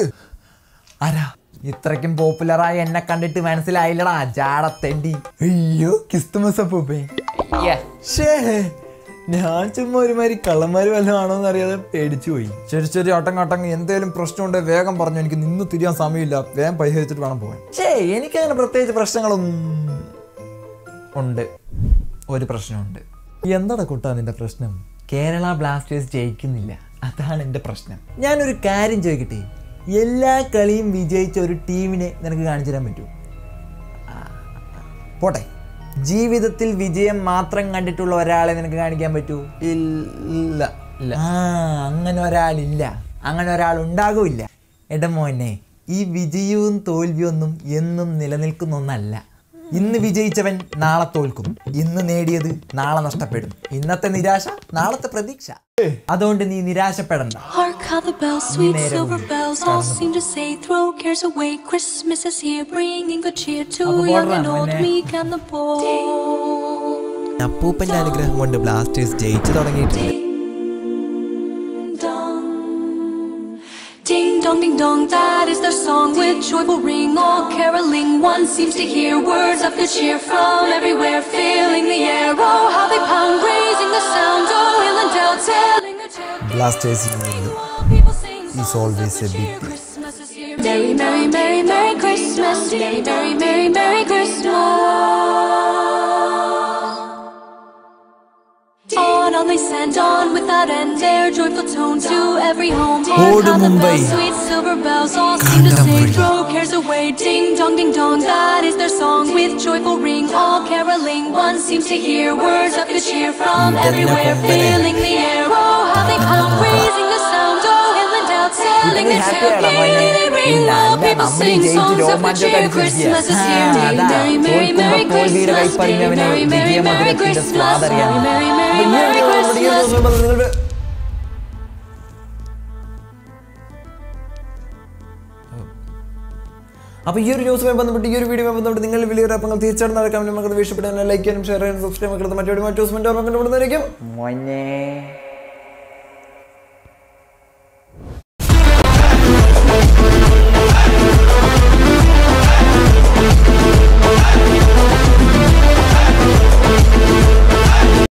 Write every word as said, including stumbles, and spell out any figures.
കൊടുക്ക്. ആരാ ഇത്രയ്ക്കും പോപ്പുലറായി എന്നെ കണ്ടിട്ട് മനസ്സിലായില്ലടാ ജാടത്തെണ്ടി. അയ്യോ ക്രിസ്തുമസ് അപ്പൂപ്പേ. ഞാൻ ചുമ്മാ ഒരുമാതിരി കള്ളന്മാര് വല്ലതും ആണോന്ന് അറിയാതെ പേടിച്ചു പോയി. ശരി ശരി ഒട്ടങ്ങ ഒട്ടങ്ങ് എന്തേലും പ്രശ്നമുണ്ട് വേഗം പറഞ്ഞു. എനിക്ക് നിന്ന് തിരിയാൻ സമയമില്ല. വേഗം പരിഹരിച്ചിട്ട് വേണം പോകാൻ. ഛേ എനിക്കങ്ങനെ പ്രത്യേകിച്ച് പ്രശ്നങ്ങളൊന്നും ഉണ്ട്. ഒരു പ്രശ്നമുണ്ട്. എന്താണ് കുട്ടാ നിന്റെ പ്രശ്നം? കേരള ബ്ലാസ്റ്റേഴ്സ് ജയിക്കുന്നില്ല, അതാണ് എൻ്റെ പ്രശ്നം. ഞാനൊരു കാര്യം ചോദിക്കട്ടെ, എല്ലാ കളിയും വിജയിച്ച ഒരു ടീമിനെ നിനക്ക് കാണിച്ചു തരാൻ പറ്റുമോ? പോട്ടെ, ജീവിതത്തിൽ വിജയം മാത്രം കണ്ടിട്ടുള്ള ഒരാളെ നിനക്ക് കാണിക്കാൻ പറ്റുമോ? ഇല്ല ഇല്ല. ആ അങ്ങനെ ഒരാളില്ല, അങ്ങനെ ഒരാൾ ഉണ്ടാകില്ല. എടാ മോനെ, ഈ വിജയവും തോൽവിയും ഒന്നും എന്നും നിലനിൽക്കുന്ന ഒന്നല്ല. ഇന്ന് വിജയിച്ചവൻ നാളെ തോൽക്കും, ഇന്ന് നേടിയത് നാളെ നഷ്ടപ്പെടും. ഇന്നത്തെ നിരാശ നാളത്തെ പ്രതീക്ഷ. അതുകൊണ്ട് നീ നിരാശപ്പെടണ്ട. അപ്പൂപ്പന്റെ അനുഗ്രഹം കൊണ്ട് ബ്ലാസ്റ്റേഴ്സ് ജയിച്ചു തുടങ്ങിയിട്ടുണ്ട്. Ding dong ding dong, that is their song with joyful ring, all caroling. One seems to hear words of good cheer from everywhere, filling the air. Oh, how they pound, raising the sound. Oh, hill and dale, telling the tale. Blasters is always a big deal. Merry, merry, merry, merry Christmas. Merry, merry, merry, merry Christmas. On, on they send on without end their joyful tone to every home. Hark how the bells, sweet silver bells, all seem to say, throw cares away. Ding dong, ding dong, that is their song with joyful ring, all caroling. One seems to hear words of good cheer from everywhere, filling the air. Oh, how they come, raising the sound. Oh, hill and dale, telling the tale. Gaily they ring, all people sing songs of good cheer. Christmas is here. Ding, merry, merry, merry Christmas. Ding, merry, merry, merry Christmas. Merry, merry, merry. അപ്പോൾ ഈ ഒരു ന്യൂസുമായി ബന്ധപ്പെട്ട് ഈ ഒരു video ബന്ധപ്പെട്ട് നിങ്ങൾ വലിയൊരു അപ്പോൾ തീർച്ചയായിട്ടും നടക്കാൻ നമുക്ക് ഇഷ്ടപ്പെട്ടാൽ ലൈക്ക് ചെയ്യാനും ഷെയർ ചെയ്യാനും സബ്സ്ക്രൈബ് ചെയ്യാനും മറ്റൊരു മറ്റു ന്യൂസ്